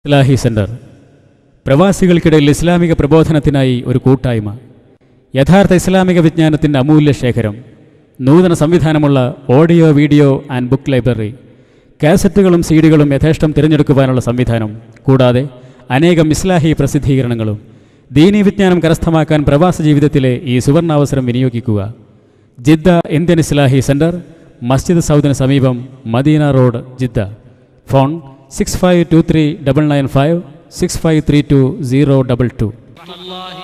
ഇസ്ലാഹി centre പ്രവാസികൾക്കിടയിൽ ഇസ്ലാമിക പ്രബോധനത്തിനായി ഒരു കൂട്ടായ്മ. യഥാർത്ഥ ഇസ്ലാമിക വിജ്ഞാനത്തിൻ്റെ അമൂല്യ ശേഖരം. നൂതന സംവിധാനമുള്ള audio, video and book library. കാസറ്റുകളും സീഡികളും യഥേഷ്ടം തിരഞ്ഞെടുക്കുവാനുള്ള സംവിധാനം. കൂടാതെ അനേകം ഇസ്ലാഹി പ്രസിദ്ധീകരണങ്ങളും. ദീനീ വിജ്ഞാനം കരസ്ഥമാക്കാൻ പ്രവാസ ജീവിതത്തിലെ ഈ സുവർണാവസരം വിനിയോഗിക്കുക. ജിദ്ദ ഇന്ത്യൻ ഇസ്ലാഹി സെന്റർ, മസ്ജിദ് സൗദിന് സമീപം, മദീന റോഡ്, ജിദ്ദ. ഫോൺ 6523 995 6532 022.